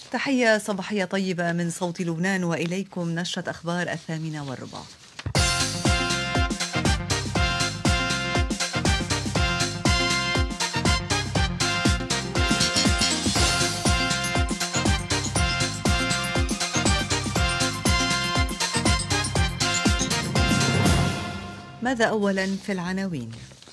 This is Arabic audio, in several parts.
تحية صباحية طيبة من صوت لبنان، وإليكم نشرة أخبار 8:15. ماذا أولا في العناوين؟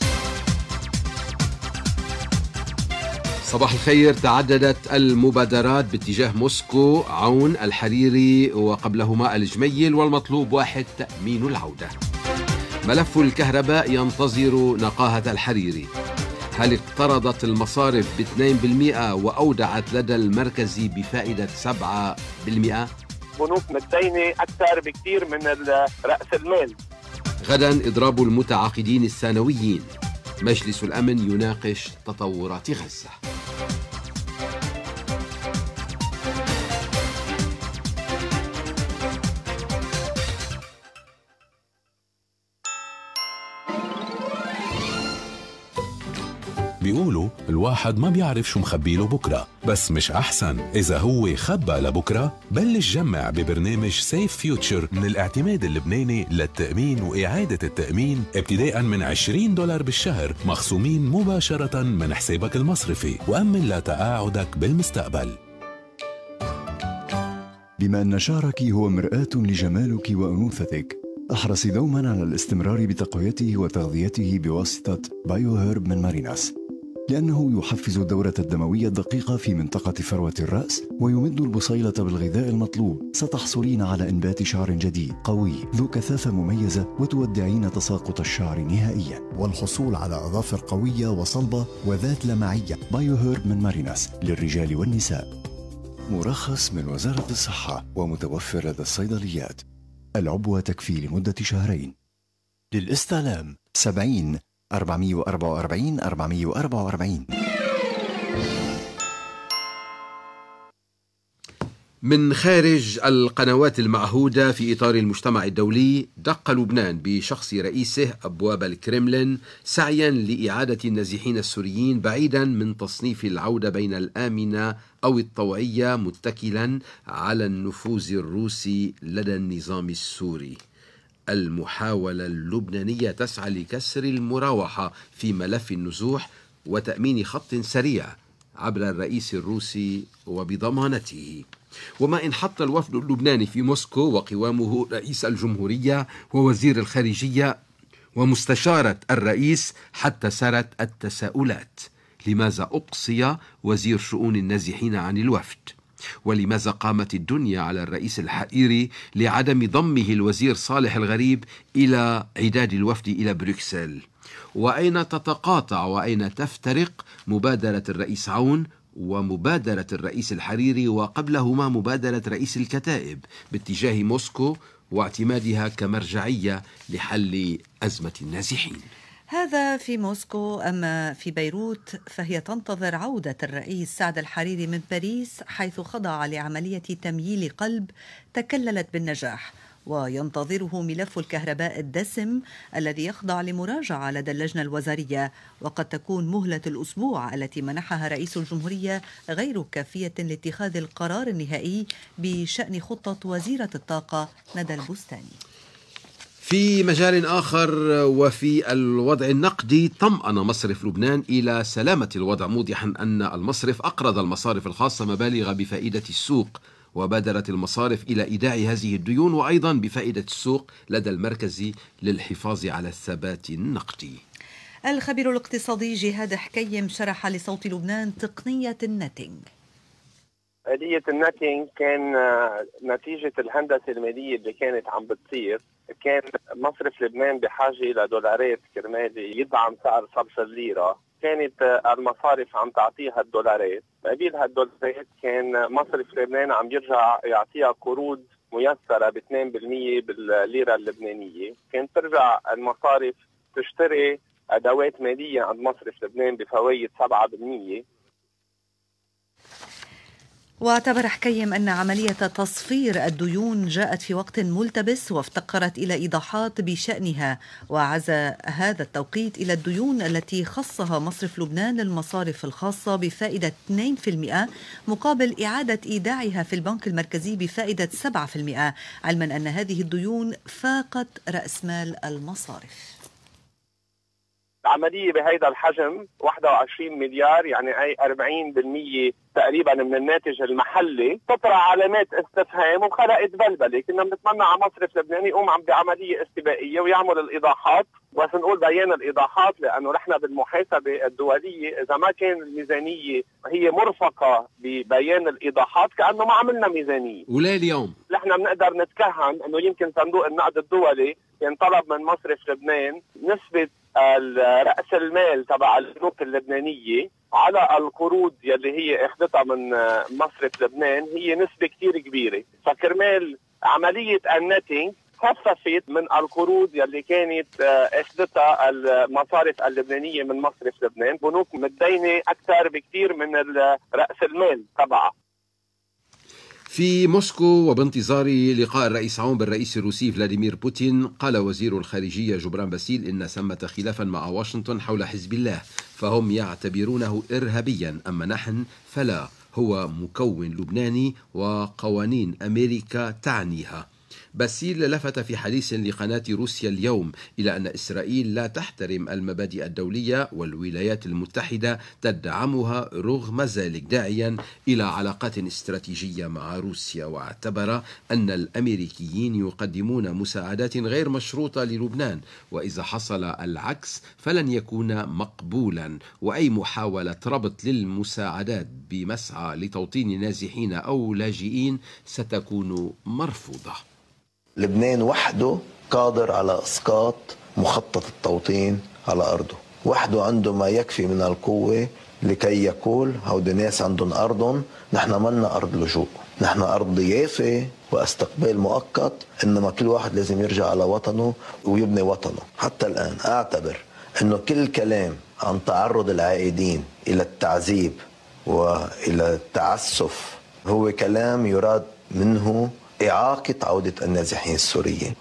صباح الخير. تعددت المبادرات باتجاه موسكو، عون، الحريري وقبلهما الجميل، والمطلوب واحد: تأمين العودة. ملف الكهرباء ينتظر نقاهة الحريري. هل اقترضت المصارف ب2% وأودعت لدى المركزي بفائدة 7%؟ بنوك متدينة أكثر بكثير من رأس المال. غدا إضراب المتعاقدين الثانويين. مجلس الأمن يناقش تطورات غزة. بيقولوا الواحد ما بيعرف شو مخبيله بكرة، بس مش أحسن إذا هو خبى لبكرة؟ بلش جمع ببرنامج سيف فيوتشر من الاعتماد اللبناني للتأمين وإعادة التأمين ابتداء من $20 بالشهر، مخصومين مباشرة من حسابك المصرفي، وأمن لتقاعدك بالمستقبل. بما أن شعرك هو مرآة لجمالك وأنوثتك، احرصي دوما على الاستمرار بتقويته وتغذيته بواسطة بايو هيرب من ماريناس، لأنه يحفز الدورة الدموية الدقيقة في منطقة فروة الرأس ويمد البصيلة بالغذاء المطلوب. ستحصلين على إنبات شعر جديد قوي ذو كثافة مميزة، وتودعين تساقط الشعر نهائيا، والحصول على أظافر قوية وصلبة وذات لمعية. بايو هيرب من ماريناس للرجال والنساء، مرخص من وزارة الصحة ومتوفر لدى الصيدليات. العبوة تكفي لمدة شهرين. للاستعلام 70 444 444. من خارج القنوات المعهودة في إطار المجتمع الدولي، دق لبنان بشخص رئيسه أبواب الكرملين سعيا لإعادة النازحين السوريين، بعيدا من تصنيف العودة بين الآمنة أو الطوعية، متكلا على النفوذ الروسي لدى النظام السوري. المحاولة اللبنانية تسعى لكسر المراوحة في ملف النزوح وتأمين خط سريع عبر الرئيس الروسي وبضمانته. وما إن حط الوفد اللبناني في موسكو وقوامه رئيس الجمهورية ووزير الخارجية ومستشارة الرئيس، حتى سرت التساؤلات: لماذا أقصي وزير شؤون النازحين عن الوفد؟ ولماذا قامت الدنيا على الرئيس الحريري لعدم ضمه الوزير صالح الغريب إلى عداد الوفد إلى بروكسل؟ وأين تتقاطع وأين تفترق مبادرة الرئيس عون ومبادرة الرئيس الحريري، وقبلهما مبادرة رئيس الكتائب باتجاه موسكو واعتمادها كمرجعية لحل أزمة النازحين؟ هذا في موسكو. أما في بيروت فهي تنتظر عودة الرئيس سعد الحريري من باريس، حيث خضع لعملية تمييل قلب تكللت بالنجاح، وينتظره ملف الكهرباء الدسم الذي يخضع لمراجعة لدى اللجنة الوزارية. وقد تكون مهلة الأسبوع التي منحها رئيس الجمهورية غير كافية لاتخاذ القرار النهائي بشأن خطة وزيرة الطاقة ندى البستاني. في مجال آخر، وفي الوضع النقدي، طمأن مصرف لبنان إلى سلامة الوضع، موضحا أن المصرف أقرض المصارف الخاصة مبالغ بفائدة السوق، وبادرت المصارف إلى إيداع هذه الديون، وأيضا بفائدة السوق لدى المركز للحفاظ على الثبات النقدي. الخبير الاقتصادي جهاد حكيم شرح لصوت لبنان تقنية النتنج. آلية النتنج كان نتيجة الهندسة المالية اللي كانت عم بتصير. كان مصرف لبنان بحاجة إلى دولارات كرمال يدعم سعر صرف الليرة. كانت المصارف عم تعطيها الدولارات، مقابل هالدولارات كان مصرف لبنان عم يرجع يعطيها قروض ميسرة ب2% بالليرة اللبنانية. كانت ترجع المصارف تشتري أدوات مالية عند مصرف لبنان بفوائد 7%. واعتبر حكيم أن عملية تصفير الديون جاءت في وقت ملتبس وافتقرت إلى إيضاحات بشأنها، وعزى هذا التوقيت إلى الديون التي خصها مصرف لبنان للمصارف الخاصة بفائدة 2% مقابل إعادة إيداعها في البنك المركزي بفائدة 7%، علما أن هذه الديون فاقت رأس مال المصارف. العملية بهيدا الحجم 21 مليار، يعني أي 40% تقريبا من الناتج المحلي، تطرح علامات استفهام وخلقت بلبلة. كنا بنتمنى على مصرف لبناني يقوم بعملية استباقية ويعمل الإيضاحات، بس نقول بيان الإيضاحات لأنه نحن بالمحاسبة الدولية إذا ما كان الميزانية هي مرفقة ببيان الإيضاحات كأنه ما عملنا ميزانية. ولا اليوم نحن بنقدر نتكهن أنه يمكن صندوق النقد الدولي كان طلب من مصرف لبنان نسبة رأس المال تبع البنوك اللبنانية على القروض يلي هي اخذتها من مصرف لبنان هي نسبة كتير كبيرة، فكرمال عملية النتينج خففت من القروض يلي كانت اخذتها المصارف اللبنانية من مصرف لبنان. بنوك متدينة أكثر بكتير من رأس المال تبعها. في موسكو وبانتظار لقاء الرئيس عون بالرئيس الروسي فلاديمير بوتين، قال وزير الخارجية جبران باسيل إن ثمة خلافا مع واشنطن حول حزب الله، فهم يعتبرونه إرهابيا، أما نحن فلا، هو مكون لبناني وقوانين أمريكا تعنيها. باسيل لفت في حديث لقناة روسيا اليوم إلى أن إسرائيل لا تحترم المبادئ الدولية والولايات المتحدة تدعمها رغم ذلك، داعيا إلى علاقات استراتيجية مع روسيا، واعتبر أن الأمريكيين يقدمون مساعدات غير مشروطة للبنان، وإذا حصل العكس فلن يكون مقبولا، وأي محاولة ربط للمساعدات بمسعى لتوطين نازحين أو لاجئين ستكون مرفوضة. لبنان وحده قادر على إسقاط مخطط التوطين على أرضه، وحده عنده ما يكفي من القوة لكي يقول هودي ناس عندهم أرضهم، نحن منا أرض لجوء، نحن أرض ضيافة واستقبال مؤقت، إنما كل واحد لازم يرجع على وطنه ويبني وطنه. حتى الآن أعتبر إنه كل كلام عن تعرض العائدين إلى التعذيب وإلى التعسف هو كلام يراد منه إعاقة عودة النازحين السوريين.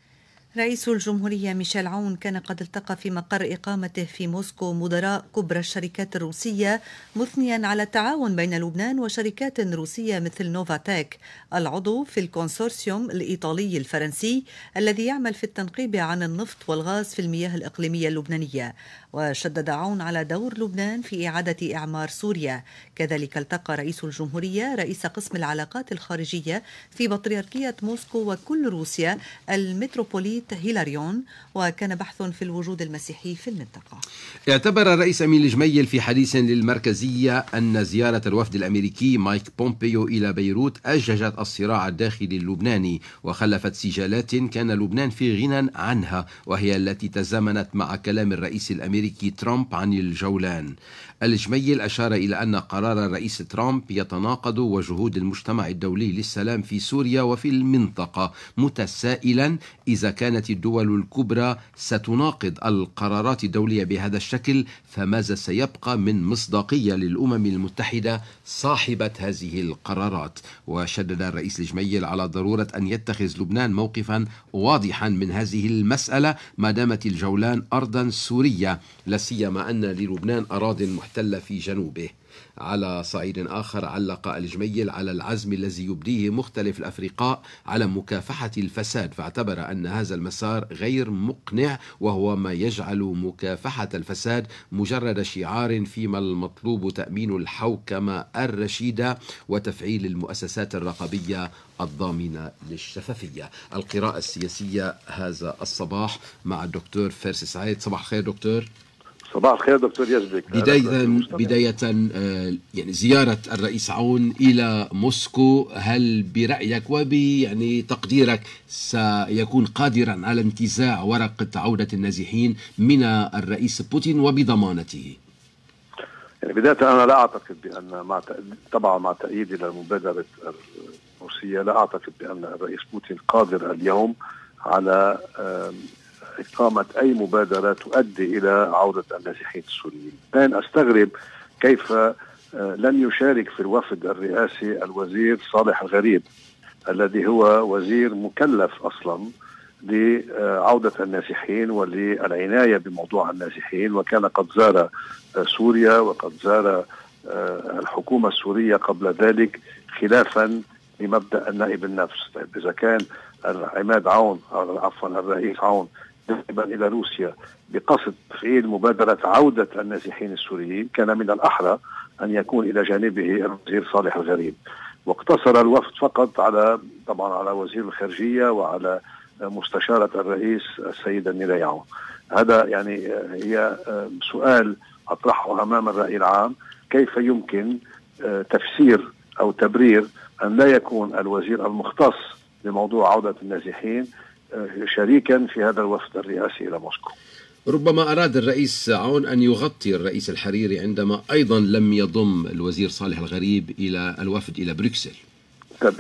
رئيس الجمهورية ميشيل عون كان قد التقى في مقر إقامته في موسكو مدراء كبرى الشركات الروسية، مثنيا على التعاون بين لبنان وشركات روسية مثل نوفاتيك العضو في الكونسورسيوم الإيطالي الفرنسي الذي يعمل في التنقيب عن النفط والغاز في المياه الإقليمية اللبنانية. وشدد عون على دور لبنان في إعادة إعمار سوريا. كذلك التقى رئيس الجمهورية رئيس قسم العلاقات الخارجية في بطريركية موسكو وكل روسيا المتروبوليت هيلاريون، وكان بحث في الوجود المسيحي في المنطقة. اعتبر الرئيس أمين الجميل في حديث للمركزية أن زيارة الوفد الأمريكي مايك بومبيو إلى بيروت أججت الصراع الداخلي اللبناني وخلفت سجالات كان لبنان في غنى عنها، وهي التي تزامنت مع كلام الرئيس الأمريكي ترامب عن الجولان. الجميل أشار إلى أن قرار الرئيس ترامب يتناقض وجهود المجتمع الدولي للسلام في سوريا وفي المنطقة، متسائلا إذا كانت الدول الكبرى ستناقض القرارات الدولية بهذا الشكل فماذا سيبقى من مصداقية للأمم المتحدة صاحبة هذه القرارات. وشدد الرئيس الجميل على ضرورة أن يتخذ لبنان موقفا واضحا من هذه المسألة ما دامت الجولان أرضا سورية، لا سيما أن للبنان أراضٍ محتلة في جنوبه. على صعيد آخر علق الجميل على العزم الذي يبديه مختلف الأفرقاء على مكافحة الفساد، فاعتبر أن هذا المسار غير مقنع وهو ما يجعل مكافحة الفساد مجرد شعار، فيما المطلوب تأمين الحوكمة الرشيدة وتفعيل المؤسسات الرقابية الضامنة للشفافية. القراءة السياسية هذا الصباح مع الدكتور فارس سعيد. صباح الخير دكتور. صباح الخير دكتور يزبك. بداية يعني زيارة الرئيس عون إلى موسكو، هل برأيك يعني تقديرك سيكون قادرا على انتزاع ورقة عودة النازحين من الرئيس بوتين وبضمانته؟ يعني بداية أنا لا أعتقد بأن طبعا مع تأييدي للمبادرة الروسية لا أعتقد بأن الرئيس بوتين قادر اليوم على إقامة أي مبادرة تؤدي إلى عودة النازحين السوريين. الآن أستغرب كيف لن يشارك في الوفد الرئاسي الوزير صالح الغريب الذي هو وزير مكلف أصلا لعودة النازحين وللعناية بموضوع النازحين، وكان قد زار سوريا وقد زار الحكومة السورية قبل ذلك خلافا لمبدأ النائب النفس. طيب إذا كان الرئيس عون ذهب إلى روسيا بقصد تفعيل مبادرة عودة النازحين السوريين، كان من الأحرى أن يكون إلى جانبه الوزير صالح الغريب، واقتصر الوفد فقط على وزير الخارجية وعلى مستشارة الرئيس السيدة ميراي عون. هذا يعني هي سؤال أطرحه أمام الرأي العام، كيف يمكن تفسير أو تبرير أن لا يكون الوزير المختص بموضوع عودة النازحين شريكا في هذا الوفد الرئاسي إلى موسكو. ربما أراد الرئيس عون أن يغطي الرئيس الحريري عندما أيضا لم يضم الوزير صالح الغريب إلى الوفد إلى بروكسل. طب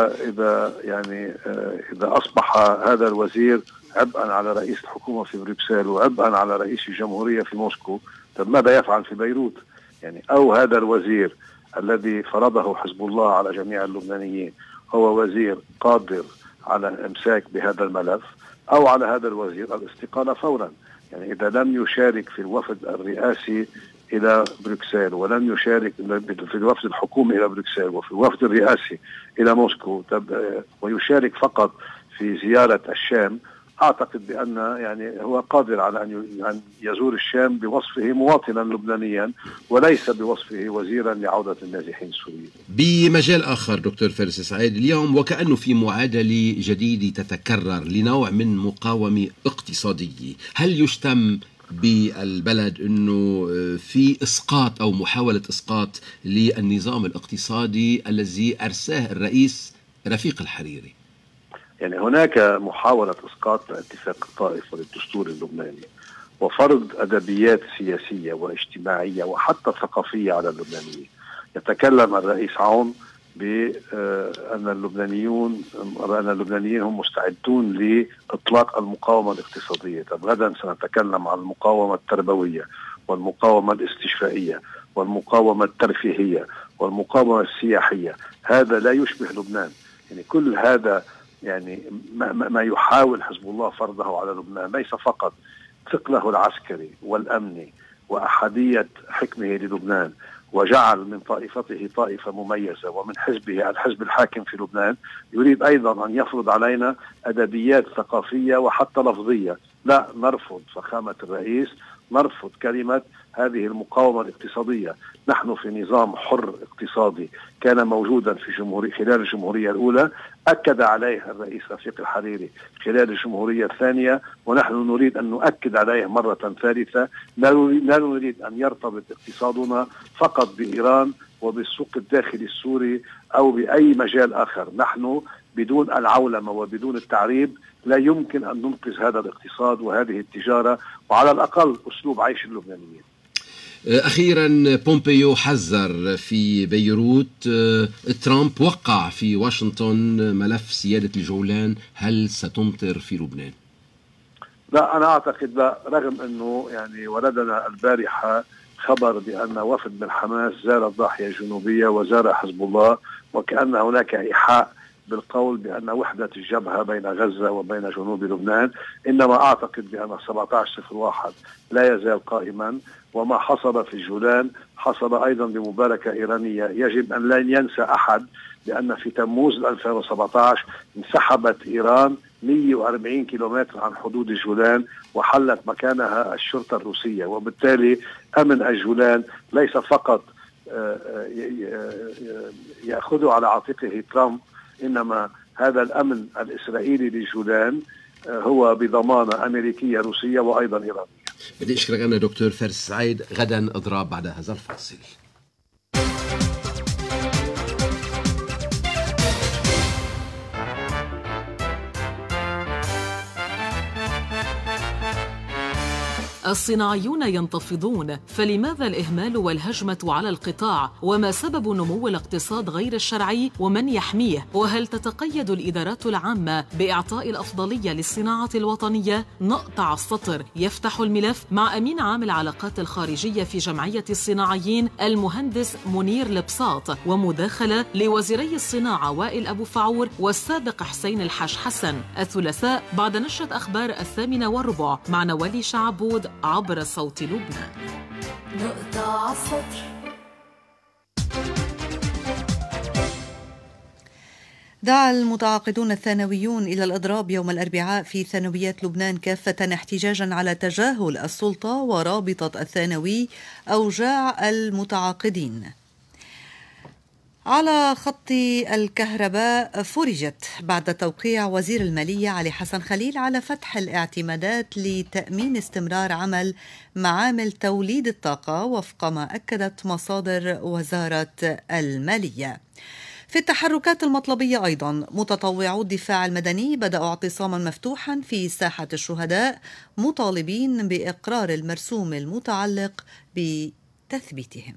إذا أصبح هذا الوزير عبئا على رئيس الحكومة في بروكسل وعبئا على رئيس الجمهورية في موسكو، طب ماذا يفعل في بيروت؟ أو هذا الوزير الذي فرضه حزب الله على جميع اللبنانيين هو وزير قادر على الإمساك بهذا الملف، أو على هذا الوزير الاستقالة فورا. إذا لم يشارك في الوفد الرئاسي إلى بروكسل ولم يشارك في الوفد الحكومي إلى بروكسل وفي الوفد الرئاسي إلى موسكو ويشارك فقط في زيارة الشام، أعتقد بأن هو قادر على أن يزور الشام بوصفه مواطنا لبنانيا وليس بوصفه وزيرا لعودة النازحين السوريين. بمجال آخر دكتور فارس سعيد، اليوم وكأنه في معادلة جديدة تتكرر لنوع من مقاومة اقتصادية، هل يشتم بالبلد أنه في إسقاط أو محاولة إسقاط للنظام الاقتصادي الذي أرساه الرئيس رفيق الحريري؟ هناك محاولة إسقاط اتفاق الطائف وللدستور اللبناني وفرض أدبيات سياسية واجتماعية وحتى ثقافية على اللبنانيين. يتكلم الرئيس عون بأن اللبنانيين هم مستعدون لإطلاق المقاومة الاقتصادية. طب غدا سنتكلم عن المقاومة التربوية والمقاومة الاستشفائية والمقاومة الترفيهية والمقاومة السياحية. هذا لا يشبه لبنان. كل هذا ما يحاول حزب الله فرضه على لبنان ليس فقط ثقله العسكري والأمني وأحادية حكمه للبنان وجعل من طائفته طائفة مميزة ومن حزبه الحزب الحاكم في لبنان، يريد أيضا أن يفرض علينا أدبيات ثقافية وحتى لفظية. لا نرفض فخامة الرئيس، نرفض كلمة هذه المقاومة الاقتصادية. نحن في نظام حر اقتصادي كان موجودا في خلال الجمهورية الأولى، أكد عليه الرئيس رفيق الحريري خلال الجمهورية الثانية، ونحن نريد أن نؤكد عليه مرة ثالثة. لا نريد أن يرتبط اقتصادنا فقط بإيران وبالسوق الداخلي السوري أو بأي مجال آخر. نحن بدون العولمة وبدون التعريب لا يمكن أن ننقذ هذا الاقتصاد وهذه التجارة وعلى الأقل أسلوب عيش اللبنانيين. أخيرا، بومبيو حذر في بيروت، ترامب وقع في واشنطن ملف سيادة الجولان. هل ستمطر في لبنان؟ لا، أنا أعتقد لا، رغم أنه ولدنا البارحة خبر بأن وفد من حماس زار الضاحية الجنوبية وزار حزب الله، وكأن هناك إيحاء بالقول بأن وحدة الجبهة بين غزة وبين جنوب لبنان. إنما أعتقد بأن 1701 لا يزال قائما، وما حصل في الجولان حصل أيضا بمباركة إيرانية. يجب أن لا ينسى أحد بأن في تموز 2017 انسحبت إيران 140 كيلومتر عن حدود الجولان وحلت مكانها الشرطة الروسية، وبالتالي أمن الجولان ليس فقط يأخذ على عاتقه ترامب، إنما هذا الأمن الإسرائيلي للجولان هو بضمانة أمريكية روسية وأيضا إيرانية. بدي أشكرك أنا دكتور فارس سعيد. غدا أضراب بعد هذا الفاصل. الصناعيون ينتفضون، فلماذا الإهمال والهجمة على القطاع؟ وما سبب نمو الاقتصاد غير الشرعي ومن يحميه؟ وهل تتقيد الإدارات العامة بإعطاء الأفضلية للصناعة الوطنية؟ نقطع السطر. يفتح الملف مع أمين عام العلاقات الخارجية في جمعية الصناعيين المهندس منير البساط، ومداخلة لوزيري الصناعة وائل أبو فعور والسابق حسين الحاج حسن الثلاثاء بعد نشرة أخبار 8:15 مع نوالي شعبود عبر صوت لبنان. نقطع السطر. دعا المتعاقدون الثانويون إلى الإضراب يوم الأربعاء في ثانويات لبنان كافة احتجاجا على تجاهل السلطة ورابطة الثانوي أوجاع المتعاقدين. على خط الكهرباء فرجت بعد توقيع وزير المالية علي حسن خليل على فتح الاعتمادات لتأمين استمرار عمل معامل توليد الطاقة وفق ما أكدت مصادر وزارة المالية. في التحركات المطلبية أيضا متطوعو الدفاع المدني بدأوا اعتصاما مفتوحا في ساحة الشهداء مطالبين بإقرار المرسوم المتعلق بتثبيتهم.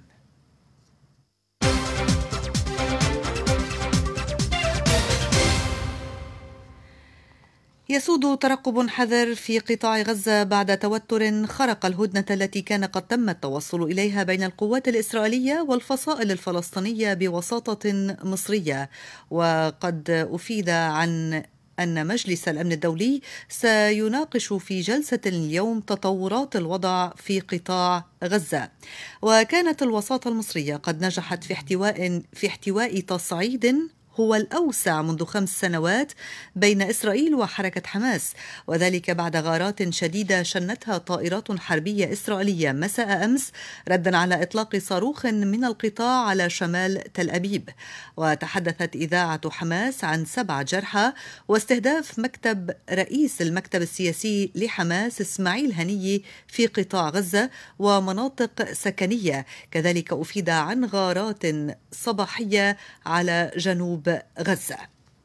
يسود ترقب حذر في قطاع غزة بعد توتر خرق الهدنة التي كان قد تم التوصل إليها بين القوات الإسرائيلية والفصائل الفلسطينية بوساطة مصرية. وقد أفيد عن أن مجلس الأمن الدولي سيناقش في جلسة اليوم تطورات الوضع في قطاع غزة. وكانت الوساطة المصرية قد نجحت في احتواء تصعيد هو الأوسع منذ 5 سنوات بين إسرائيل وحركة حماس، وذلك بعد غارات شديدة شنتها طائرات حربية إسرائيلية مساء أمس ردا على إطلاق صاروخ من القطاع على شمال تل أبيب. وتحدثت إذاعة حماس عن 7 جرحى واستهداف مكتب رئيس المكتب السياسي لحماس إسماعيل هنية في قطاع غزة ومناطق سكنية. كذلك أفيد عن غارات صباحية على جنوب غزة.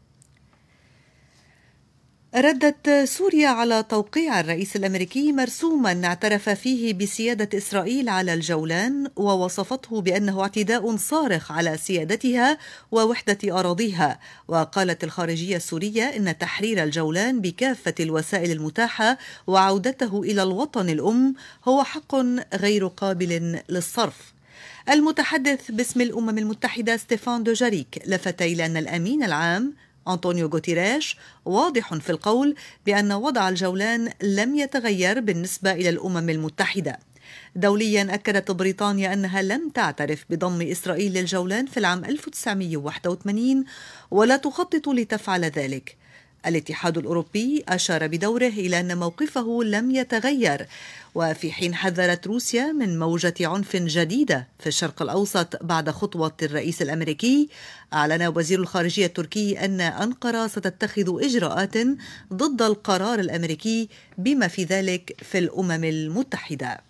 ردت سوريا على توقيع الرئيس الأمريكي مرسوما اعترف فيه بسيادة إسرائيل على الجولان، ووصفته بأنه اعتداء صارخ على سيادتها ووحدة أراضيها. وقالت الخارجية السورية إن تحرير الجولان بكافة الوسائل المتاحة وعودته إلى الوطن الأم هو حق غير قابل للصرف. المتحدث باسم الأمم المتحدة ستيفان دوجاريك لفت إلى أن الأمين العام أنطونيو غوتيريش واضح في القول بأن وضع الجولان لم يتغير بالنسبة إلى الأمم المتحدة. دوليا أكدت بريطانيا أنها لم تعترف بضم إسرائيل للجولان في العام 1981 ولا تخطط لتفعل ذلك. الاتحاد الأوروبي أشار بدوره إلى أن موقفه لم يتغير. وفي حين حذرت روسيا من موجة عنف جديدة في الشرق الأوسط بعد خطوة الرئيس الأمريكي، أعلن وزير الخارجية التركي أن أنقرة ستتخذ إجراءات ضد القرار الأمريكي بما في ذلك في الأمم المتحدة.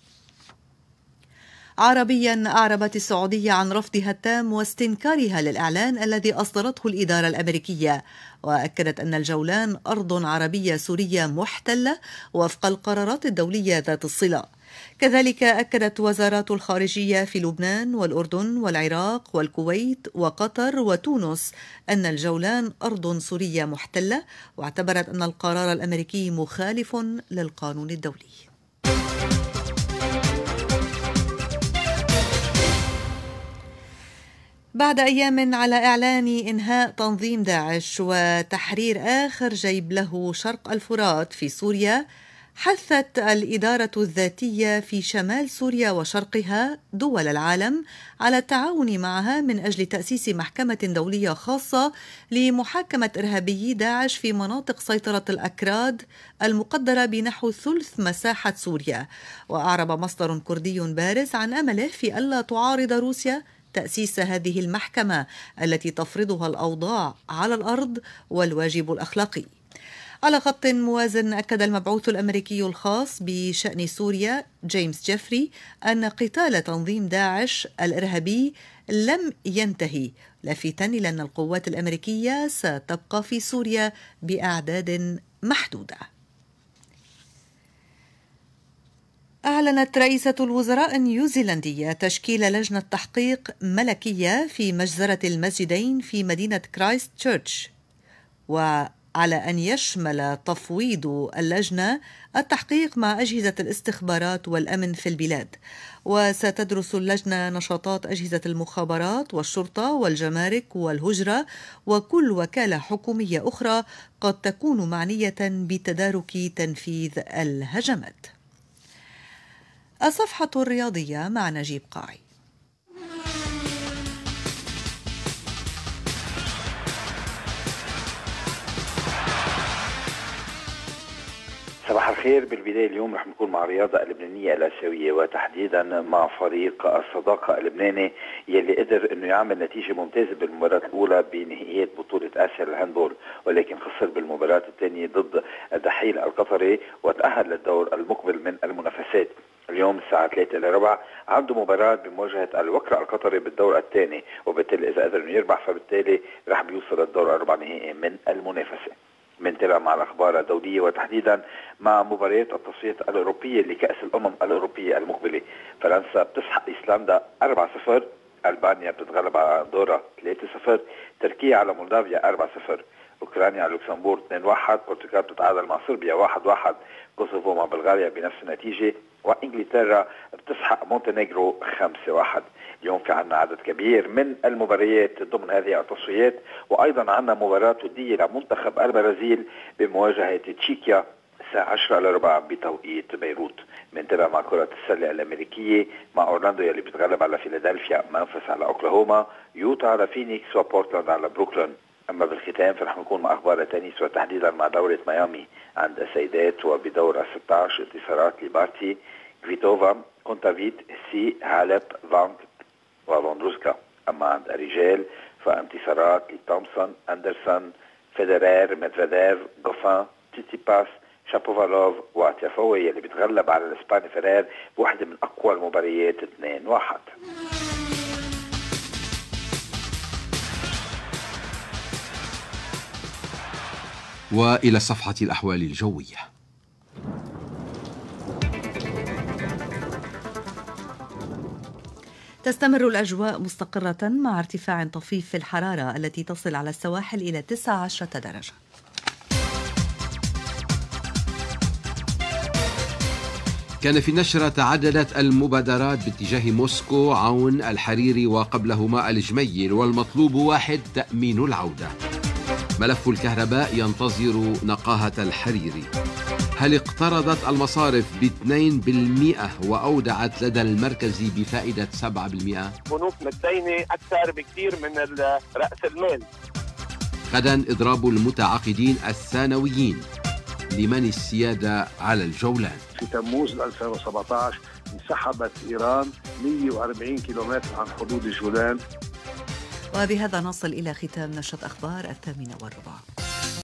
عربيا أعربت السعودية عن رفضها التام واستنكارها للإعلان الذي أصدرته الإدارة الأمريكية، وأكدت أن الجولان أرض عربية سورية محتلة وفق القرارات الدولية ذات الصلة. كذلك أكدت وزارات الخارجية في لبنان والأردن والعراق والكويت وقطر وتونس أن الجولان أرض سورية محتلة، واعتبرت أن القرار الأمريكي مخالف للقانون الدولي. بعد أيام على إعلان إنهاء تنظيم داعش وتحرير آخر جيب له شرق الفرات في سوريا، حثت الإدارة الذاتية في شمال سوريا وشرقها دول العالم على التعاون معها من أجل تأسيس محكمة دولية خاصة لمحاكمة إرهابيي داعش في مناطق سيطرة الأكراد المقدرة بنحو ثلث مساحة سوريا. وأعرب مصدر كردي بارز عن أمله في ألا تعارض روسيا تأسيس هذه المحكمة التي تفرضها الأوضاع على الأرض والواجب الأخلاقي. على خط موازن أكد المبعوث الأمريكي الخاص بشأن سوريا جيمس جيفري أن قتال تنظيم داعش الإرهابي لم ينتهي، لافتا إلى أن القوات الأمريكية ستبقى في سوريا بأعداد محدودة. أعلنت رئيسة الوزراء النيوزيلندية تشكيل لجنة تحقيق ملكية في مجزرة المسجدين في مدينة كرايست تشيرش، وعلى أن يشمل تفويض اللجنة التحقيق مع أجهزة الاستخبارات والأمن في البلاد. وستدرس اللجنة نشاطات أجهزة المخابرات والشرطة والجمارك والهجرة وكل وكالة حكومية أخرى قد تكون معنية بتدارك تنفيذ الهجمات. الصفحة الرياضية مع نجيب قاعي. صباح الخير. بالبداية اليوم رح نكون مع الرياضة اللبنانية الآسيوية، وتحديدا مع فريق الصداقة اللبناني يلي قدر انه يعمل نتيجة ممتازة بالمباراة الأولى بنهائيات بطولة آسيا للهاندبول، ولكن خسر بالمباراة الثانية ضد دحيل القطري وتأهل للدور المقبل من المنافسات. اليوم الساعة 3:15 عنده مباراة بمواجهة الوكرة القطري بالدور الثاني، وبالتالي إذا قدر انه يربح فبالتالي رح بيوصل للدور الربع نهائي من المنافسة. بنتابع مع الأخبار الدولية وتحديدا مع مباريات التصفيات الأوروبية لكأس الأمم الأوروبية المقبلة. فرنسا بتسحق ايسلندا 4-0، ألبانيا بتتغلب على أندورا 3-0، تركيا على مولدافيا 4-0، أوكرانيا على لوكسمبورغ 2-1، البرتغال بتتعادل مع صربيا 1-1، كوسوفو مع بلغاريا بنفس النتيجة، وإنجلترا بتسحق مونتينيغرو 5-1. اليوم في عنا عدد كبير من المباريات ضمن هذه التصفيات، وأيضا عنا مباراة ودية لمنتخب البرازيل بمواجهة تشيكيا الساعة 10:15 بتوقيت بيروت. بنتابع مع كرة السلة الأمريكية مع أورلاندو يلي بتغلب على فيلادلفيا، منفس على أوكلاهوما، يوتا على فينيكس، وبورتلاند على بروكلين. أما بالختام فرح نكون مع أخبار التنس وتحديدا مع دورة ميامي عند السيدات، وبدورة 16 انتصارات لبارتي، كفيتوفا، كونتافيت، سي، هالب، فانك وفوندروسكا. أما عند الرجال فانتصارات لتومسون، أندرسون، فيدرير، ميدفيديف، غوفان، تيتيباس، شابوفالوف وتيافوي اللي بتغلب على الإسباني فيرير بواحدة من أقوى المباريات 2-1. وإلى صفحة الأحوال الجوية. تستمر الأجواء مستقرة مع ارتفاع طفيف في الحرارة التي تصل على السواحل إلى 19 درجة. كان في النشرة تعددت المبادرات باتجاه موسكو، عون، الحريري وقبلهما الجميل، والمطلوب واحد: تأمين العودة. ملف الكهرباء ينتظر نقاهة الحريري. هل اقترضت المصارف ب2% وأودعت لدى المركزي بفائدة 7%؟ بنوك متدينة أكثر بكثير من رأس المال. غدا إضراب المتعاقدين الثانويين، لمن السيادة على الجولان. في تموز 2017 انسحبت إيران 140 كيلومتر عن حدود الجولان. وبهذا نصل إلى ختام نشرة أخبار 8:15.